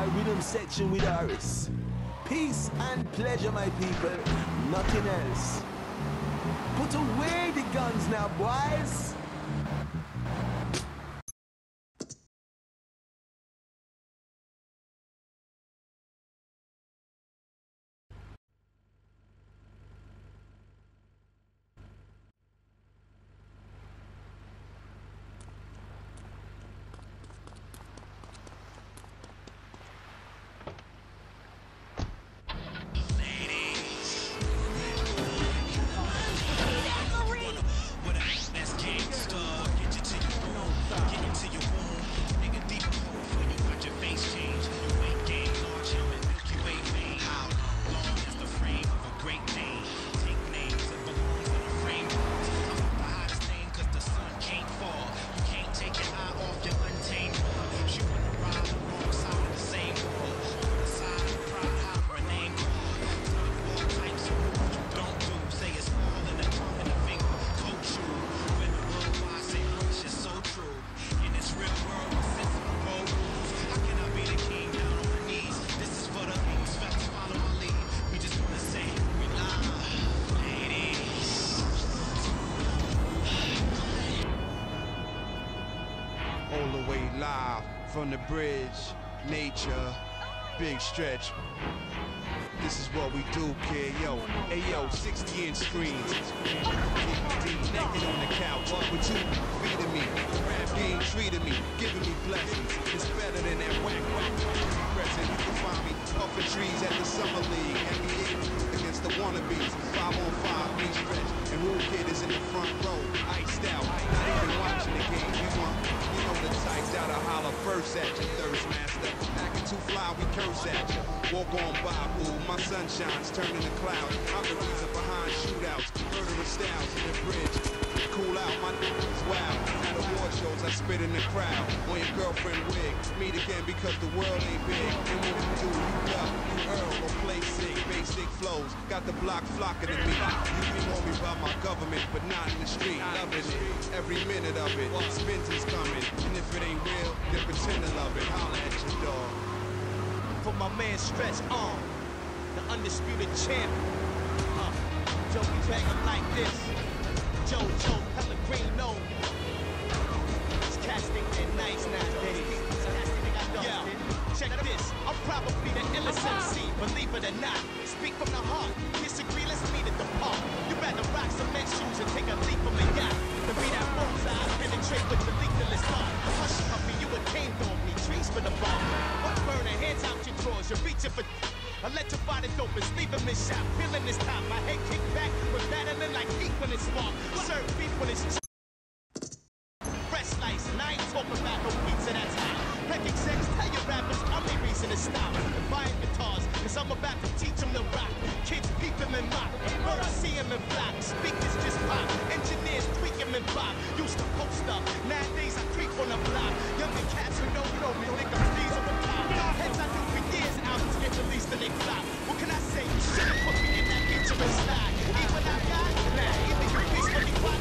our rhythm section with Aris. Peace and pleasure, my people, nothing else. Put away the guns now, boys. All the way live from the bridge, nature, big stretch. This is what we do, kid, yo. Hey, yo, 60-inch screens. Naked on the couch, with you feeding me. Rap game treating me, giving me blessings. It's better than that whack present. You can find me puffing trees at the Summer League. NBA against the wannabes. 5-on-5, me stretch. And Rule Kid is in the front row, iced out. Not even watching the game. You know the types that'll holler first at you, thirst master. Acting too fly, we curse at you. Walk on by, boo. My sunshine's turning to clouds. I'm the reason behind shootouts, murdering styles in the bridge. Cool out, my niggas wild. At award shows, I spit in the crowd. On your girlfriend wig, meet again because the world ain't big. And when you do, you duck, you earl or play sick. Basic flows, got the block flocking to me. You can call me by my government, but not in the street. Loving it, every minute of it. Spins coming, and if it ain't real, then pretend to love it. Holla at your dog. For my man Stretch on, the undisputed champ. Joe, we bang him like this. Joe Pellegrino. These cats think they're nice nowadays. Yeah, check this. I'm probably the illest MC, believe it or not. Speak from the heart. Disagree, let's meet at the park. You rather rock cement shoes and take a leap from the yacht than be that bullseye, penetrate with the lethalist thought. Hush, puppy, you a cane dog, need trees for the bar. What burner, hands out your drawers, you're reaching for. Electrify the dopest, leave him in shop, feeling this time. My head kicked back, we're battling like heat when it's spark. Serve beef when it's fresh slice, and I ain't talking about no pizza that's hot. Wreck execs, tell your rappers I'm the reason to stop. Buying guitars, cause I'm about to teach them to rock. Kids peep him and mock, birds see him and flock. Speakers just pop, engineers tweak him and pop. Used to post up, nowadays I creep on the block. Younger cats who don't know me think I'm these on the top. Heads I knew for years, albums get released and they flop. What can I say? You should've put me in that picture and slide. Even I got, nah, either you peacefully watch.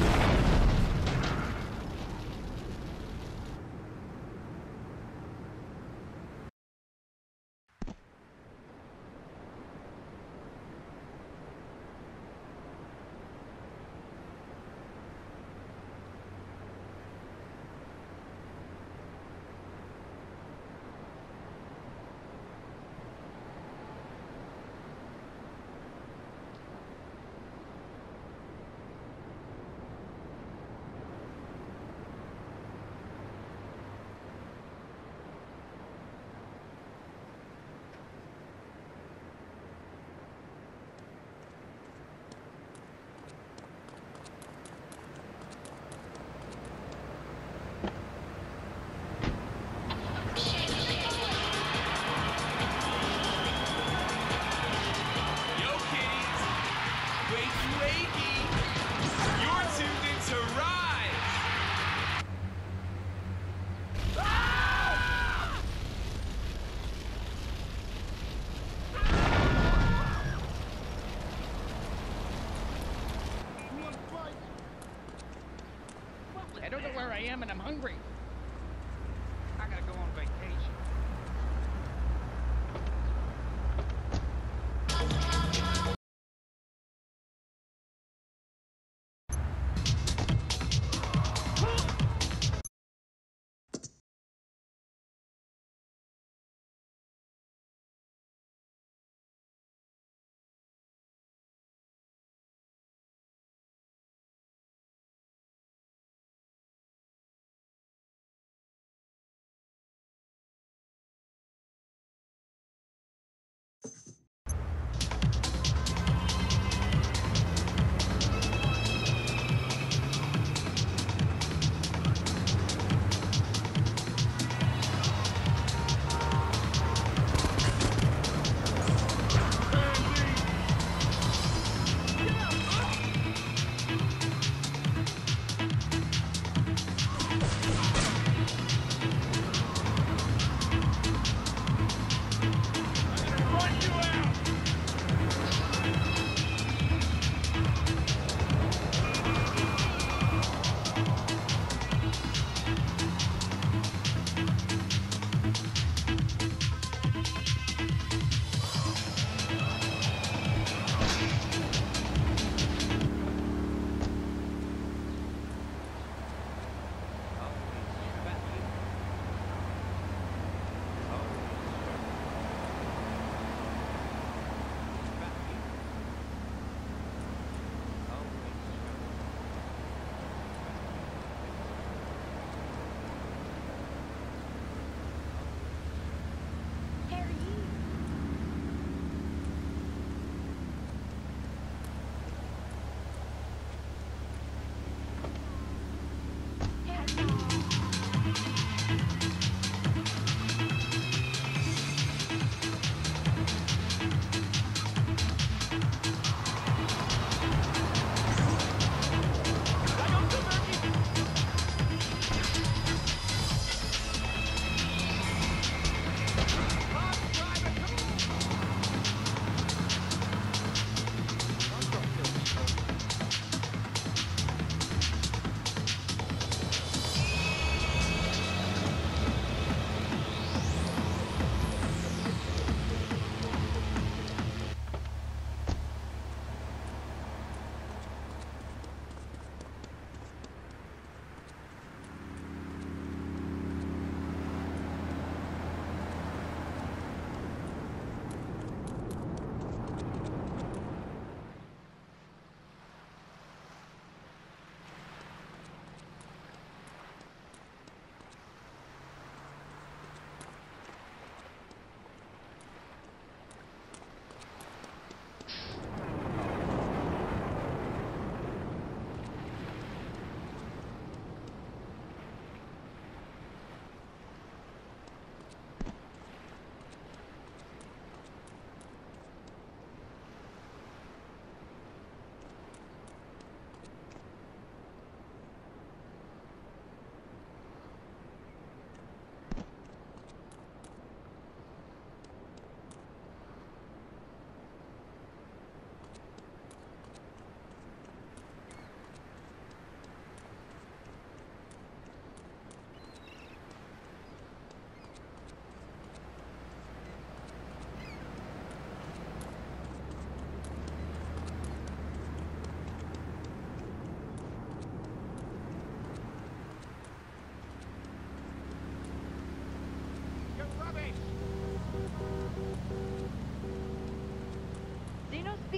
I don't know where I am and I'm hungry. I gotta go on vacation.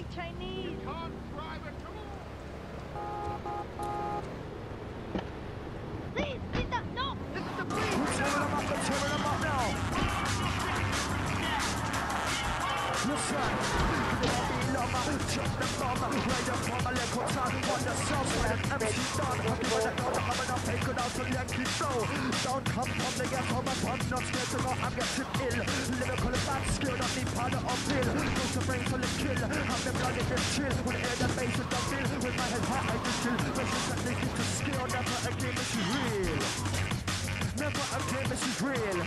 Chinese. You can't drive a tool. Please, don't, no. This is the police. We're tearing them up now. Listen, check the bomb, right up on my leg, what's on the south side of MC Don. I'm giving it all, I'm gonna take it out to Yankee Show. Don't come from the ghetto, but I'm not scared to go, I'm getting ill. Lyrical bad skill, not need powder or pill. Goes the brain full of kill, have the blood in the chill. With air the bass and the bill, with my head hot, I just chill. Precious and they get to skill, never again, this is real. Never again, this is real.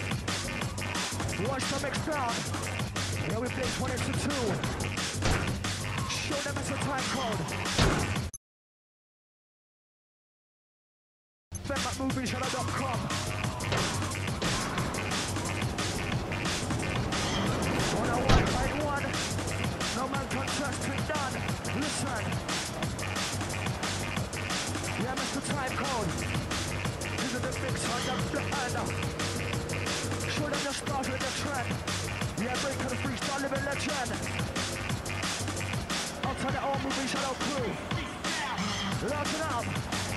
Watch the mix down. Here we play 20 to 2. Show them it's a time code. FedMatMoviesShadow.com. 101.1. No man contest it done. Listen. Yeah, Mr. Time Code. These are the mix on the end. Show them the start with the trend. Yeah, break of the freestyle living legend. Outside the old movie Shadow crew. Lock it up.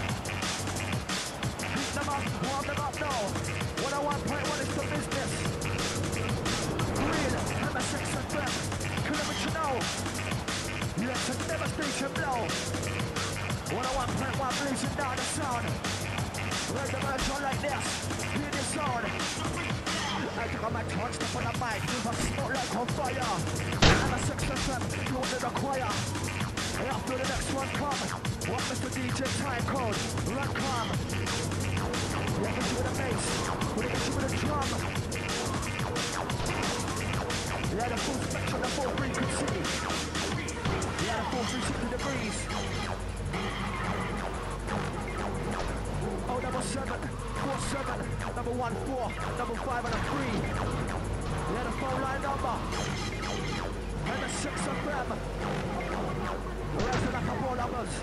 Beat them up, warm them up now. 101.1 is the business. Real, MSX FM. Kilometer now. Let's a devastation blow. 101.1 blazing down the sound. Ride the merch on like this. Hear the sound. I took on my torch, step on the mic, I smoke like on fire. And a 6FM, you under the choir. And after the next one come, what Mr. DJ Time Code, run come. We have you with a bass, we have you with a drum. Yeah, the full spectrum, the full frequency. Yeah, the full 360 degrees. Oh, number 7, 47, number 1, 4, number 5 and a 3. Yeah, the phone line number. And the 6FM. The rest of the couple numbers.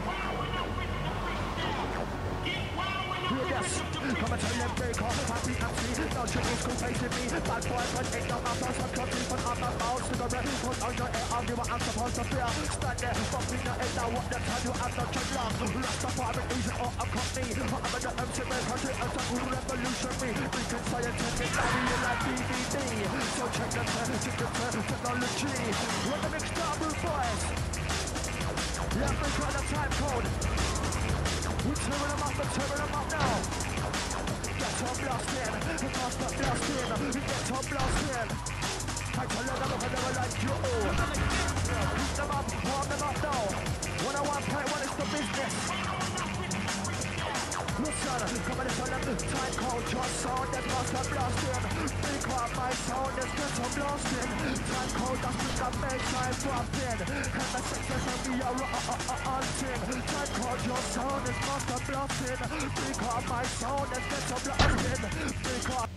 Hear this, come and tell them break off, happy MC, now shit is cool facing me, bad boy, but ain't no mouth, I'm country, but I'm not out, cigarette, put on your air, I'll do what I'm supposed to feel, stand there, bumping your head, now what the time you have not too long, last up, I'm an easy or a company, but I'm the MC, man, country, as a cool revolutionary, thinking scientific, barrier like DVD, so check the technology, what the mixed up, boys, yeah, break on the time code. We're tearing them up now. Get on blasting, pass that blasting, get on blasting. I tell them I'm never like you. Beat them up, warm them up now. 101.1 is the business. Listen, come and listen to the time code, your sound, and pass that blasting. Think of my sound, is get on blasting. Time code, that's when I make time dropping. And the success of me are hunting. Time code, your sound is master blasting. Think of my sound, and get on blasting. Think of